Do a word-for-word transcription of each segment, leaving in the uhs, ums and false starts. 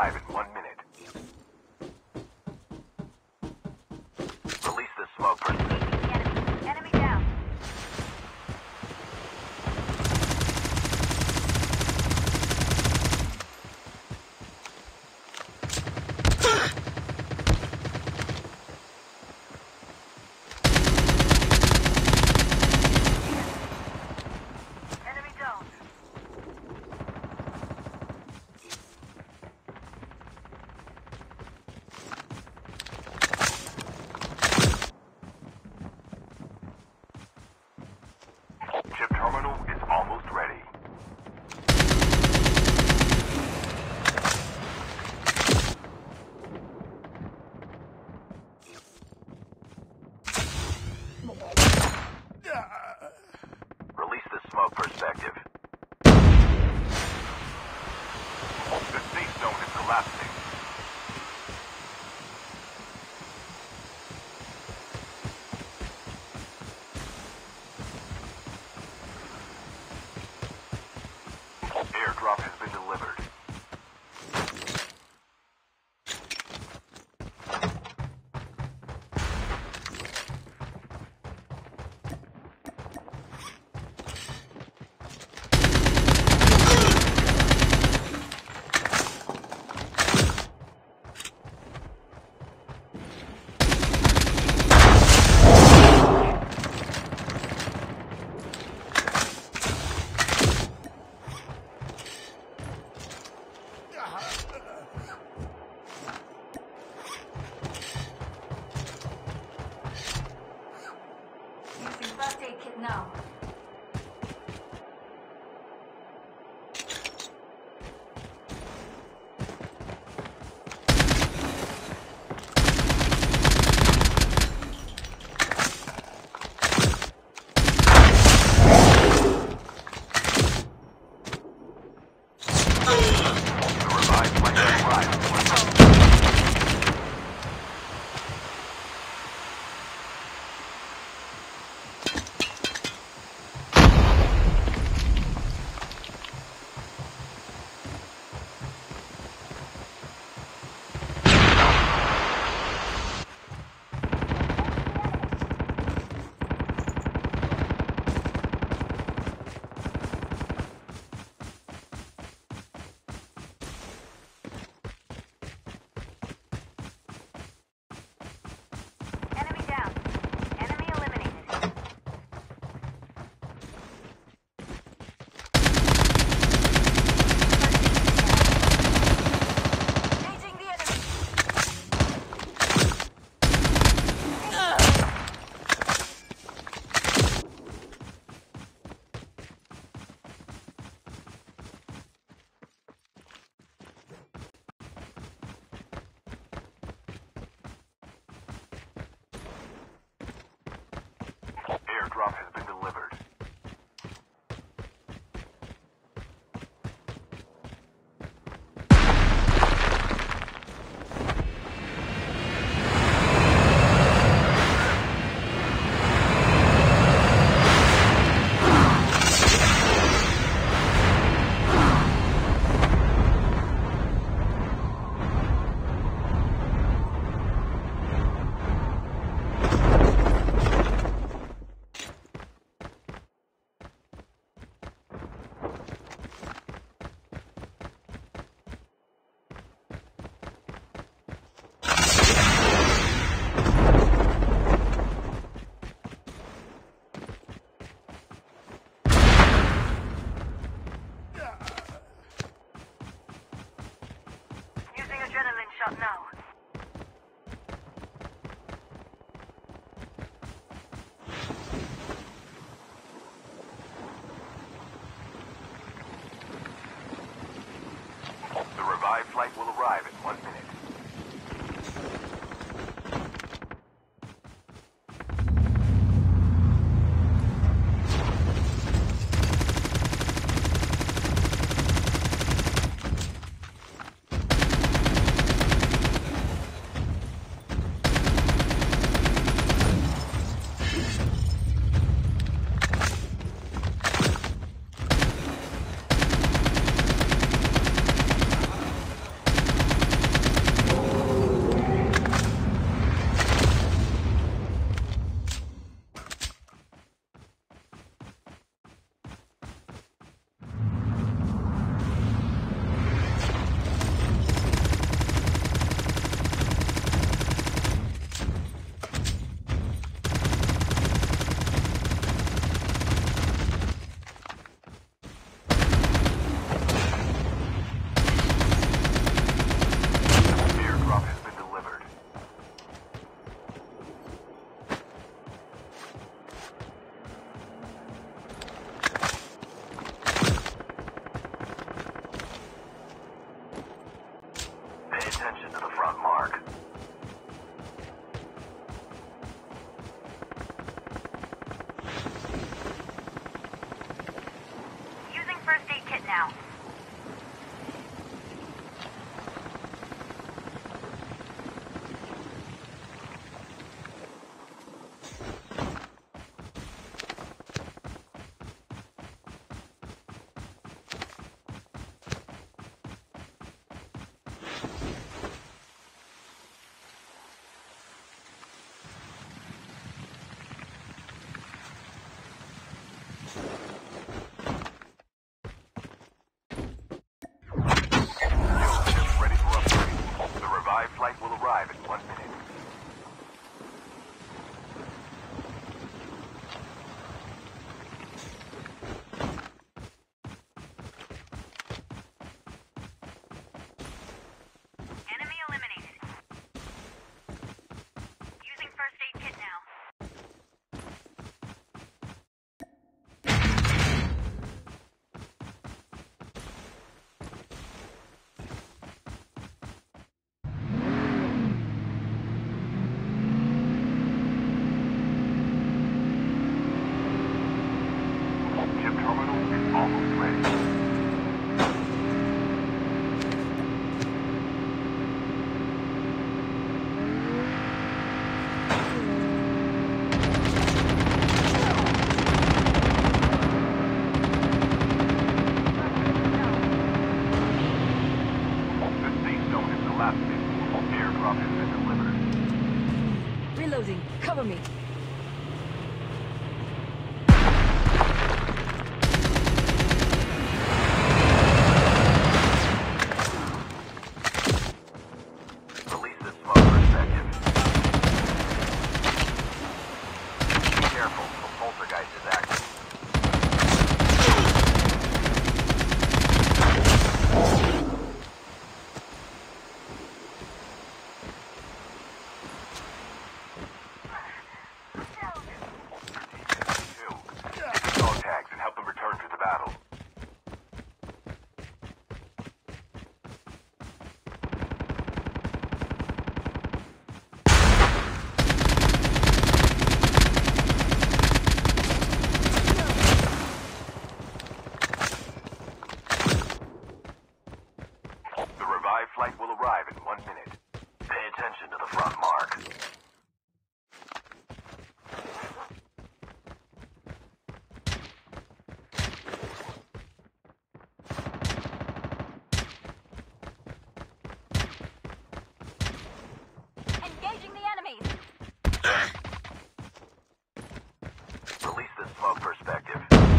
alive in one minute. Release the smoke for Enemy, enemy down. Enemy down. Chip terminal is almost ready. Release the smoke perspective. The safe zone is collapsing. Airdrop has been delivered. Using first aid kit now. The revived flight has arrived. Enemy down. Enemy eliminated. now. Ready for upgrade. The revived flight will arrive in one minute. Enemy eliminated. Using first aid kit now. Chip terminal is almost ready. The safe zone is collapsing. Airdrop has been delivered. Reloading. Cover me. Release the smoke perspective. Be careful, the poltergeist is active. Two. Get the dog tags and help them return to the battle. The revived flight will arrive in one minute. Pay attention to the front mark. Engaging the enemies. Release the smoke perspective.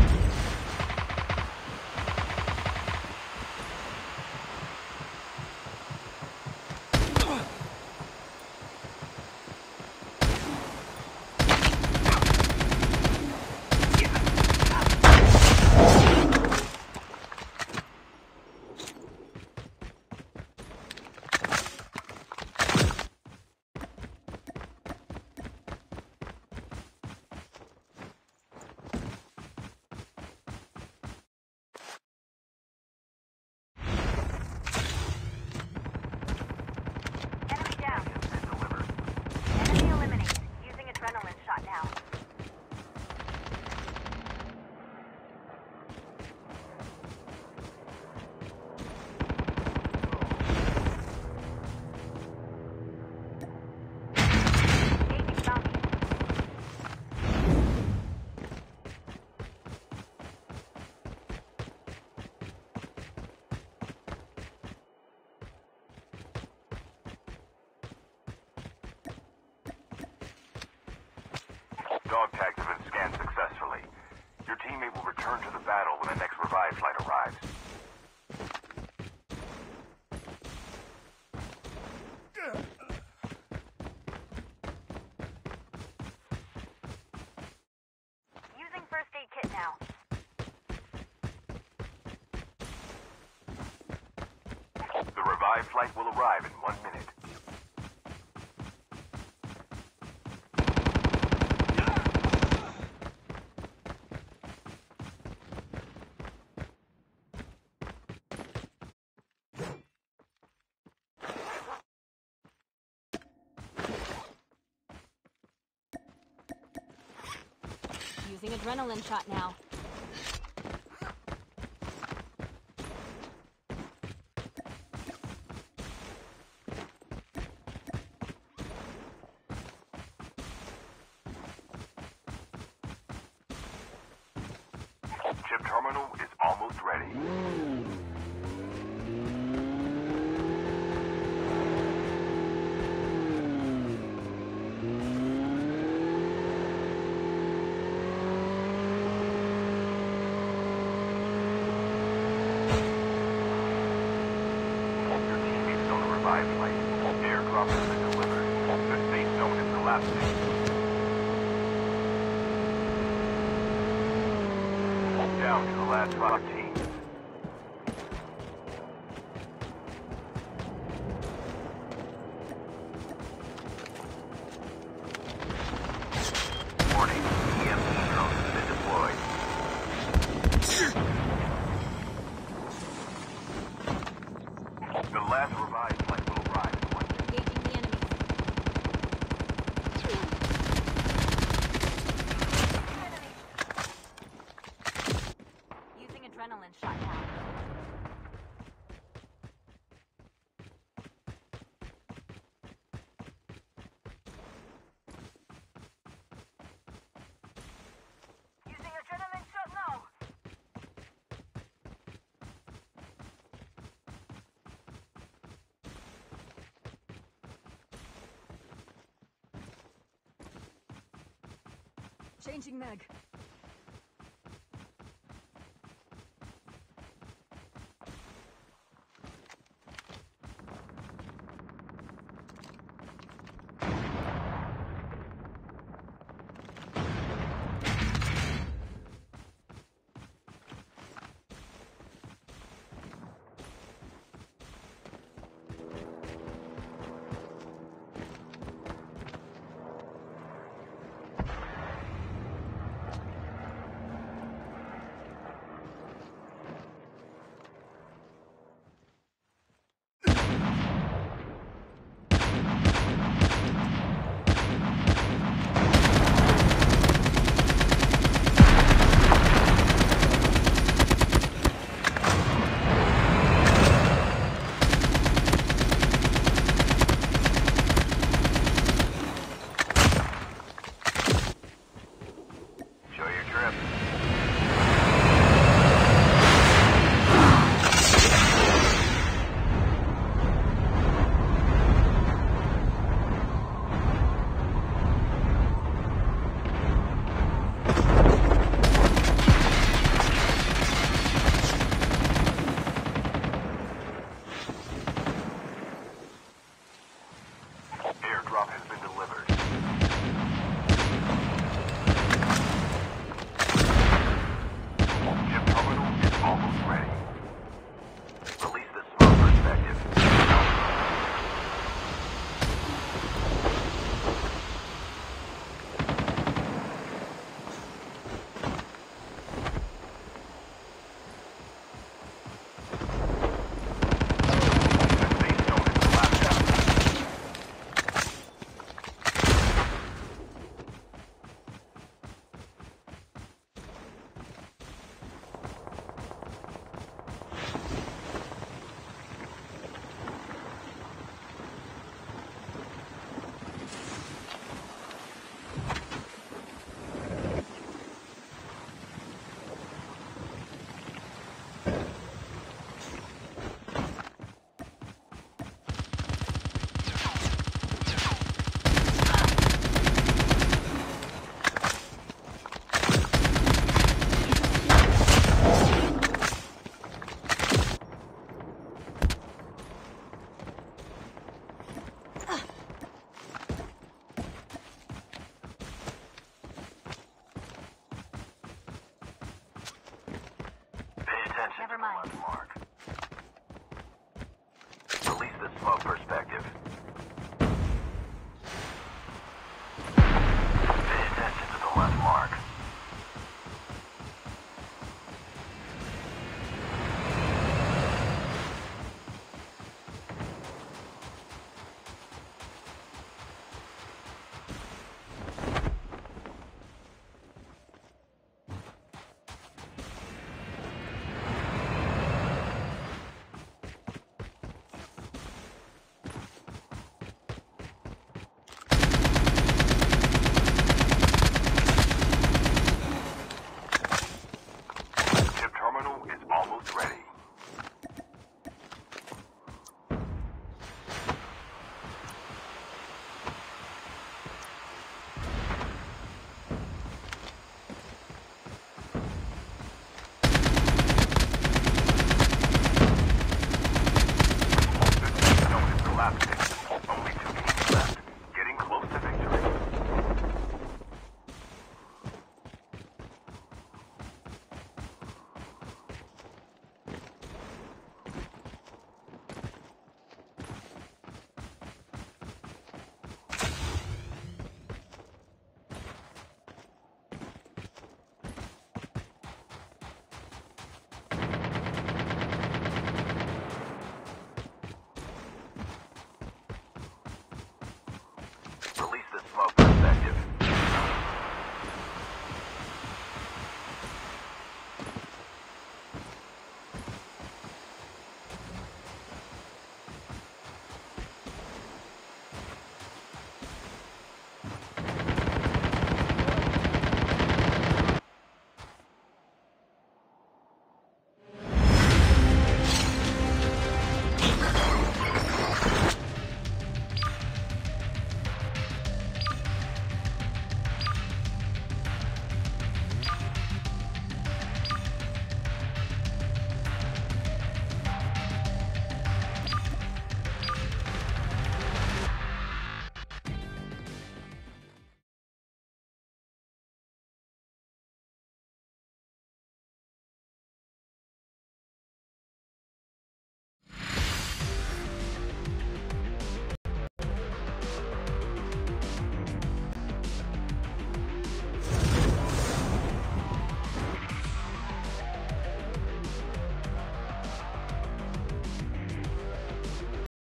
Enemy down. Has been delivered. Enemy eliminated. Using adrenaline shot now. Engaging zombies. Dog tags have been scanned successfully. Your teammate will return to the battle when the next revived flight arrives. Using first aid kit now. The revived flight will arrive in one minute. Using adrenaline shot now. Your teammates on the revived flight. Airdrop has been delivered. The safe zone is collapsing. Down to the last five teams. Warning, E M P drone has been deployed. The last revived flight will arrive in one minute. Engaging the enemies. Using adrenaline shot now. Using adrenaline shot now. Changing mag.